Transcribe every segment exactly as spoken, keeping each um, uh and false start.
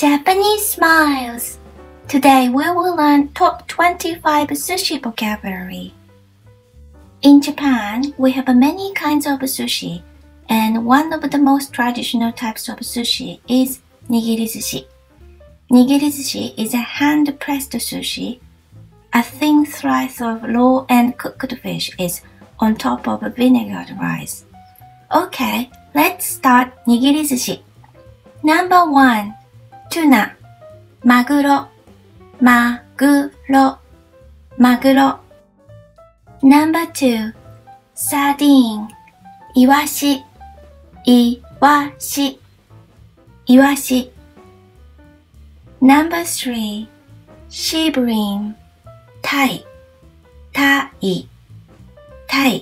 Japanese smiles. Today we will learn top twenty-five sushi vocabulary. In Japan, we have many kinds of sushi, and one of the most traditional types of sushi is nigiri-zushi. Nigiri-zushi is a hand-pressed sushi. A thin slice of raw and cooked fish is on top of vinegared rice. Okay, let's start nigiri-zushi. Number one, tuna, maguro, maguro, maguro. Number two, sardine, iwashi, iwashi, iwashi. Number three, shrimp, tai, tai, tai.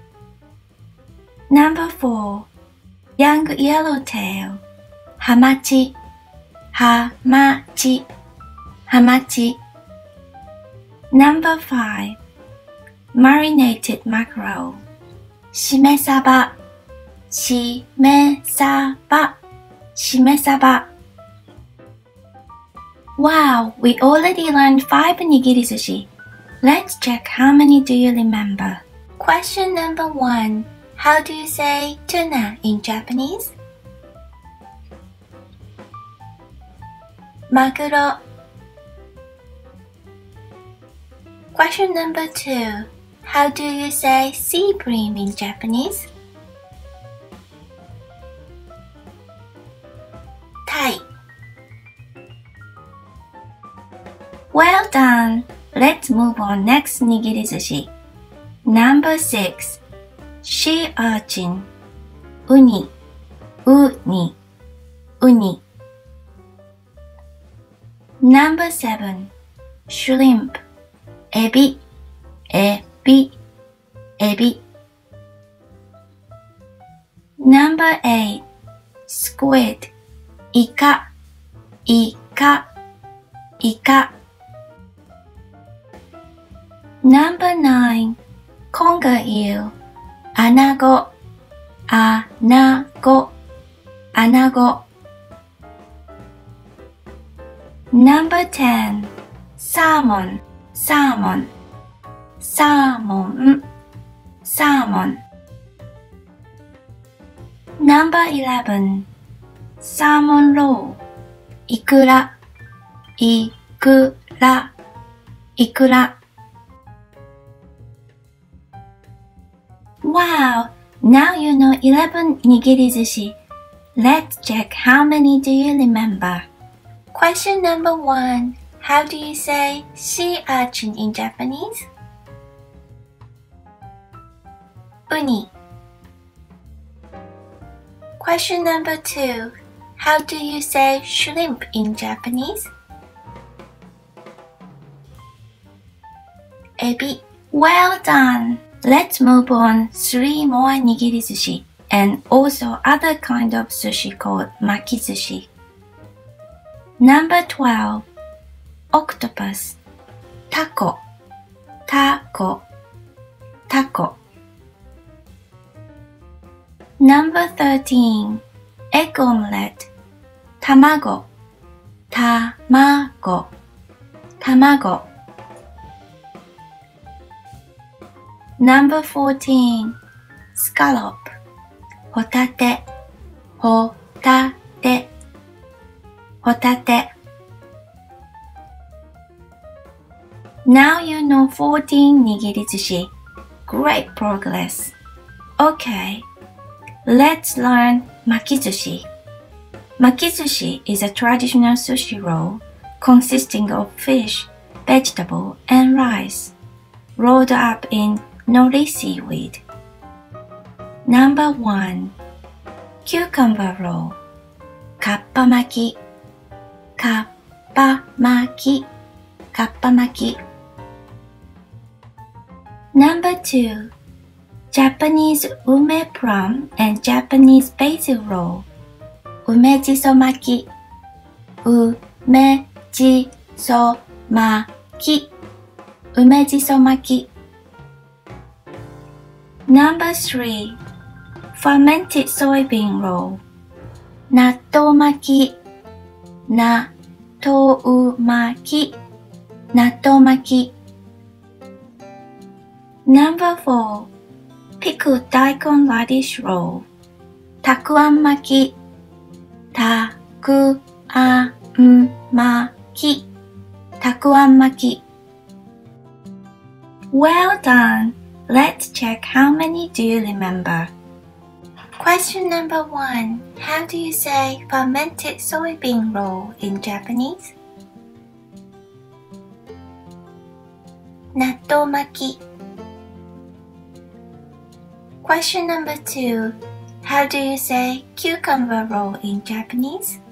Number four, young yellowtail, hamachi, hamachi, hamachi. Number five, marinated mackerel, shimesaba, shimesaba, shimesaba. Wow, we already learned five nigiri-zushi. Let's check how many do you remember. Question number one. How do you say tuna in Japanese? Maguro. Question number two. How do you say sea bream in Japanese? Tai. Well done. Let's move on next nigiri-zushi. Number six. Sea urchin, uni, uni, uni. Number seven, shrimp, ebi, ebi, ebi. Number eight, squid, ika, ika, ika. Number nine, conger eel, anago, anago, anago. Number ten, salmon, salmon, salmon, salmon. Number eleven, salmon roe, ikura, ikura, ikura. Wow! Now you know eleven nigiri-zushi. Let's check how many do you remember. Question number one. How do you say sea urchin in Japanese? Uni. Question number two. How do you say shrimp in Japanese? Ebi. Well done! Let's move on three more nigiri-zushi and also other kind of sushi called maki-zushi. Number twelve, octopus, taco, taco, taco. Number thirteen, egg omelette, tamago, tamago, tamago. Number fourteen, scallop, hotate, hotate, hotate. Now you know fourteen nigiri-zushi. Great progress. Okay, let's learn maki-zushi. Maki-zushi is a traditional sushi roll consisting of fish, vegetable, and rice, rolled up in nori seaweed. Number one, cucumber roll, kappamaki, kappamaki, kappamaki. Number two, Japanese ume plum and Japanese basil roll, umejisomaki, umejisomaki, umejisomaki. Number three, fermented soybean roll, nattomaki, 納豆巻き、納豆巻き。Number four, pickled daikon radish roll, たくあん巻き、たくあん巻き、たくあん巻き。Well done! Let's check how many do you remember. Question number one. How do you say fermented soybean roll in Japanese? 納豆巻き。Question number two. How do you say cucumber roll in Japanese?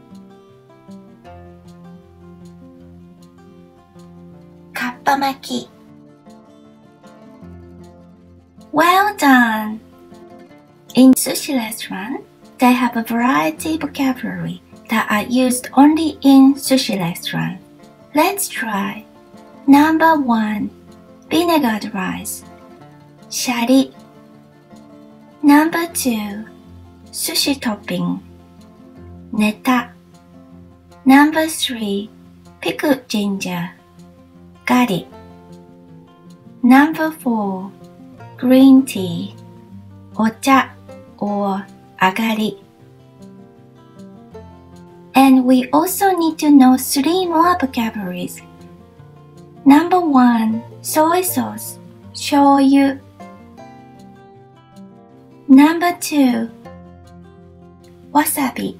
かっぱ巻き。Well done! In sushi restaurant, they have a variety vocabulary that are used only in sushi restaurant. Let's try. Number one, vinegared rice, シャリ。Number two, sushi topping, ネタ。Number three, pickled ginger, ガリ。Number four, green tea, お茶 or あがり。And we also need to know three more vocabularies. Number one, soy sauce, 醤油。Number two, wasabi.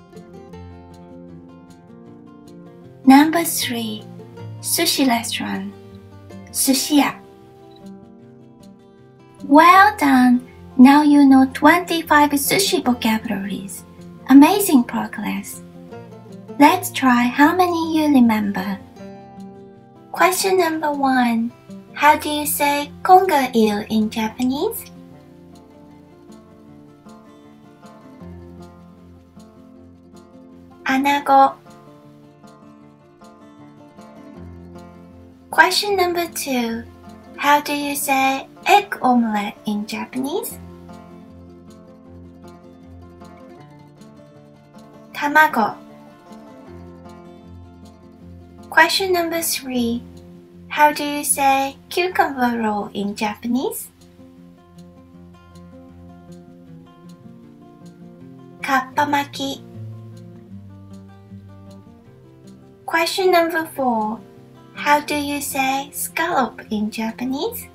Number three, sushi restaurant, 寿司屋。Well done! Now you know twenty-five sushi vocabularies. Amazing progress. Let's try how many you remember. Question number one. How do you say conger eel in Japanese? アナゴ。Question number two. How do you say egg omelette in Japanese? 卵。Question number three. How do you say cucumber roll in Japanese? かっぱ巻き。Question number four. How do you say scallop in Japanese?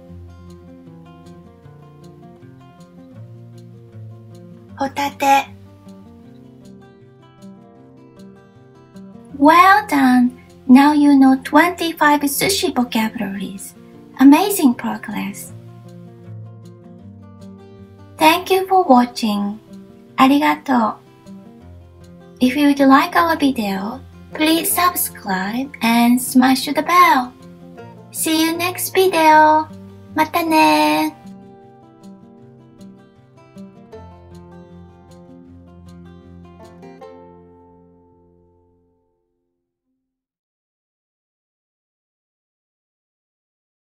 ホタテ。Well done! Now you know twenty-five sushi vocabularies. Amazing progress. Thank you for watching. ありがとう。If you would like our video, please subscribe and smash the bell. See you next video. またね